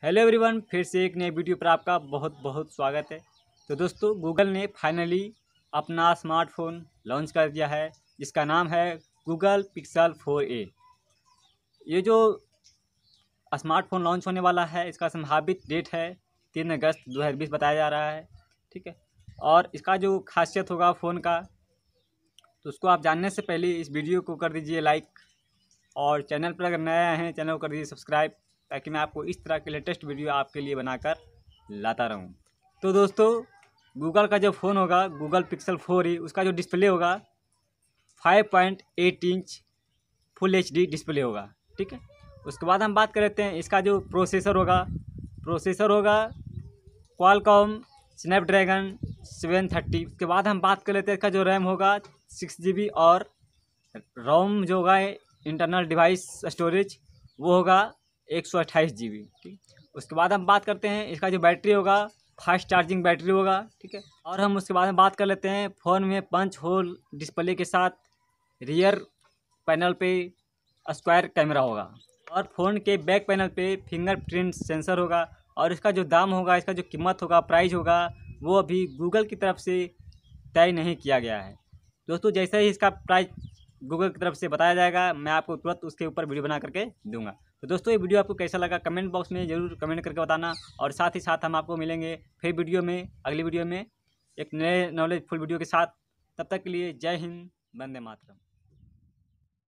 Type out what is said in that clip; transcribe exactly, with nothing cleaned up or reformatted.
Hello everyone, फिर से एक नए वीडियो पर आपका बहुत बहुत स्वागत है। तो दोस्तों, गूगल ने फाइनली अपना स्मार्टफोन लॉन्च कर दिया है जिसका नाम है गूगल पिक्सल फोर ए। ये जो स्मार्टफोन लॉन्च होने वाला है, इसका संभावित डेट है तीन अगस्त दो हज़ार बीस बताया जा रहा है। ठीक है, और इसका जो खासियत होगा फ़ोन का, तो उसको आप जानने से पहले इस वीडियो को कर दीजिए लाइक, और चैनल पर अगर नया हैं चैनल को कर दीजिए सब्सक्राइब, ताकि मैं आपको इस तरह के लेटेस्ट वीडियो आपके लिए बनाकर लाता रहूं। तो दोस्तों, गूगल का जो फ़ोन होगा गूगल पिक्सल फोर ई, उसका जो डिस्प्ले होगा five point eight inch full H D display होगा। ठीक है, उसके बाद हम बात कर लेते हैं इसका जो प्रोसेसर होगा प्रोसेसर होगा क्वालकॉम स्नैपड्रैगन सेवन थर्टी। उसके बाद हम बात कर लेते हैं इसका जो रैम होगा सिक्स जी बी, और रोम जो होगा इंटरनल डिवाइस स्टोरेज वो होगा एक सौ अट्ठाईस जी बी। ठीक, उसके बाद हम बात करते हैं इसका जो बैटरी होगा फास्ट चार्जिंग बैटरी होगा। ठीक है, और हम उसके बाद में बात कर लेते हैं फ़ोन में पंच होल डिस्प्ले के साथ रियर पैनल पे स्क्वायर कैमरा होगा, और फ़ोन के बैक पैनल पे फिंगरप्रिंट सेंसर होगा। और इसका जो दाम होगा, इसका जो कीमत होगा, प्राइस होगा, वो अभी गूगल की तरफ से तय नहीं किया गया है। दोस्तों, जैसे ही इसका प्राइस गूगल की तरफ से बताया जाएगा, मैं आपको तुरंत उसके ऊपर वीडियो बना करके दूंगा। तो दोस्तों, ये वीडियो आपको कैसा लगा कमेंट बॉक्स में ज़रूर कमेंट करके बताना, और साथ ही साथ हम आपको मिलेंगे फिर वीडियो में, अगली वीडियो में एक नए नॉलेजफुल वीडियो के साथ। तब तक के लिए जय हिंद, वंदे मातरम।